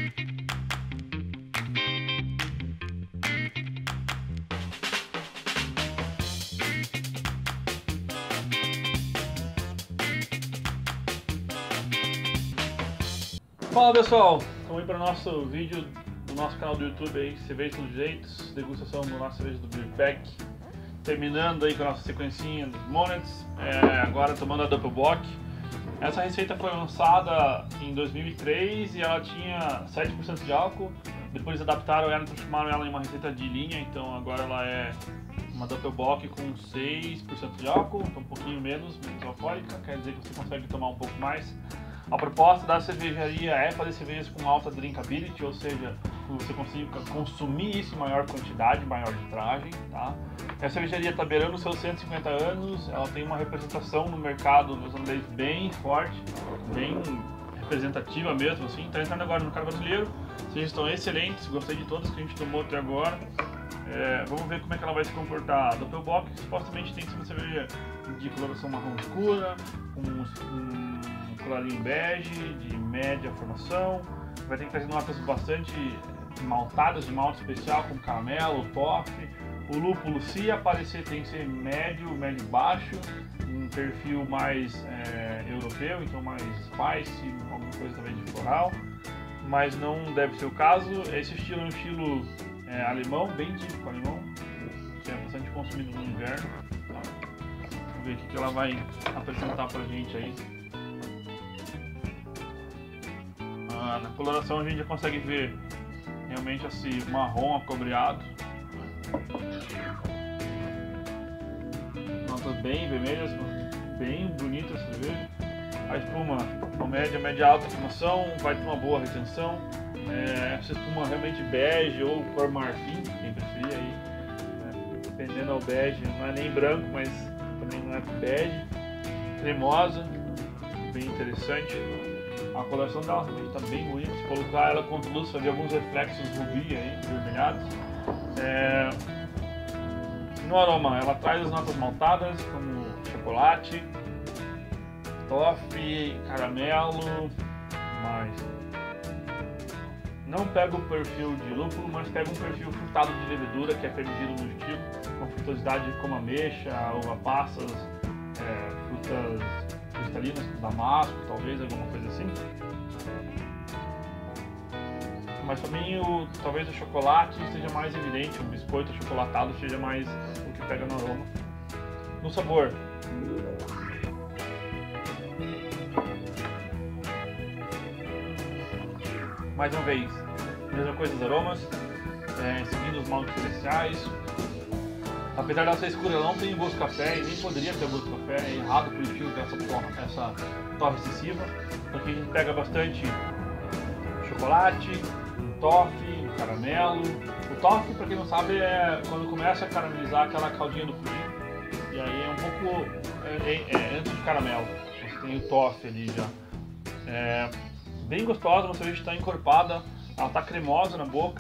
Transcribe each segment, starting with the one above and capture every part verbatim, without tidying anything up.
Fala pessoal, estamos aí para o nosso vídeo do nosso canal do YouTube aí, Cerveja dos Jeitos, degustação do nosso cerveja do Beer Pack. Terminando aí com a nossa sequencinha dos Monets, é, agora tomando a Double Bock. Essa receita foi lançada em dois mil e três e ela tinha sete por cento de álcool. Depois adaptaram ela e transformaram ela em uma receita de linha, então agora ela é uma Double Bock com seis por cento de álcool, então um pouquinho menos, menos alcoólica, quer dizer que você consegue tomar um pouco mais. A proposta da cervejaria é fazer cervejas com alta drinkability, ou seja, você consiga consumir isso em maior quantidade, maior litragem, tá? A cervejaria está beirando os seus cento e cinquenta anos, ela tem uma representação no mercado neozelandês bem forte, bem representativa mesmo, assim. Está entrando agora no mercado brasileiro, as cervejas estão excelentes, gostei de todas que a gente tomou até agora. É, vamos ver como é que ela vai se comportar. A Double Bock supostamente tem que ser uma cerveja de coloração marrom escura, com um, um colarinho bege, de média formação. Vai ter que trazer notas bastante maltadas, de malte especial, como caramelo, toffee. O lúpulo, se aparecer, tem que ser médio, médio baixo, um perfil mais é, europeu, então mais spice, alguma coisa também de floral, mas não deve ser o caso. Esse estilo é um estilo é, alemão, bem típico alemão, que é bastante consumido no inverno. Vamos ver o que ela vai apresentar pra gente aí. Ah, na coloração a gente já consegue ver realmente esse marrom acobreado. Notas bem vermelhas, bem bonita a cerveja. A espuma, uma média, média alta formação, vai ter uma boa retenção. É, essa espuma realmente bege ou cor marfim, quem preferir aí. É, dependendo ao bege, não é nem branco, mas também não é bege. Cremosa, bem interessante. A coloração dela realmente está bem bonita. Se colocar ela contra luz, vai ver alguns reflexos rubi aí, vermelhados. É... No aroma, ela traz as notas maltadas, como chocolate, toffee, caramelo, mas não pega o perfil de lúpulo, mas pega um perfil frutado de levedura, que é permitido no estilo, com frutosidade como ameixa, uva passas, é, frutas cristalinas, damasco, talvez, alguma coisa assim. Mas também o, talvez o chocolate seja mais evidente, o biscoito achocolatado seja mais o que pega no aroma. No sabor, mais uma vez, mesma coisa dos aromas, é, seguindo os maltes especiais. Apesar dela ser escura, ela não tem gosto de café e nem poderia ter gosto de café, é errado por estilo dessa torre, essa torre excessiva. Então aqui a gente pega bastante chocolate, toffee, caramelo. O toffee, para quem não sabe, é quando começa a caramelizar aquela caldinha do pudim. E aí é um pouco é, é, é, antes do caramelo. Você tem o toffee ali já. É, bem gostosa, uma cerveja está encorpada, ela está cremosa na boca.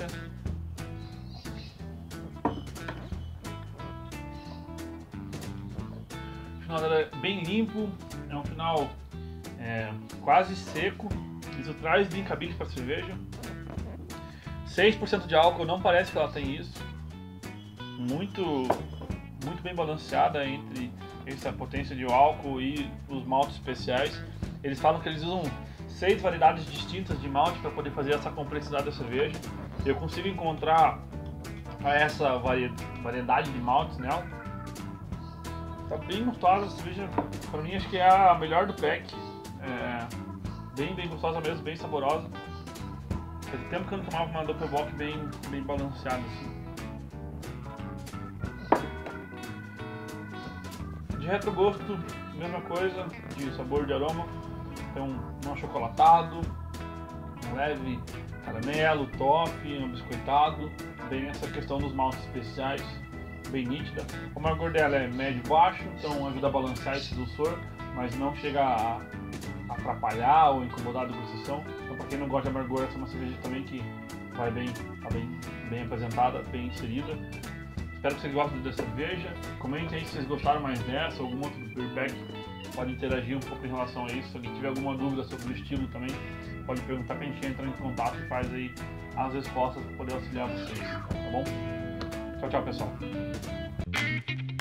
O final dela é bem limpo, é um final é, quase seco. Isso traz drinkability para a cerveja. seis por cento de álcool, não parece que ela tem isso. Muito, muito bem balanceada entre essa potência de álcool e os maltes especiais. Eles falam que eles usam seis variedades distintas de malte para poder fazer essa complexidade da cerveja. Eu consigo encontrar essa variedade de maltes nela. Tá bem gostosa a cerveja, para mim acho que é a melhor do pack. É, bem, bem gostosa mesmo, bem saborosa. Faz tempo que eu não tomava uma Double Bock bem, bem balanceada assim. De retrogosto, mesma coisa, de sabor, de aroma. Então, um achocolatado, um leve caramelo, toffee, um biscoitado. Bem essa questão dos maltes especiais, bem nítida. O amargor dela é médio-baixo, então ajuda a balancear esse dulçor, mas não chega a atrapalhar ou incomodar a degustação. Então, para quem não gosta de amargor, essa é uma cerveja também que vai bem, tá bem, bem apresentada, bem inserida. Espero que vocês gostem dessa cerveja. Comentem aí se vocês gostaram mais dessa ou algum outro beer pack pode interagir um pouco em relação a isso. Se alguém tiver alguma dúvida sobre o estilo também, pode perguntar que a gente entra em contato e faz aí as respostas para poder auxiliar vocês, tá bom? Tchau, tchau, pessoal.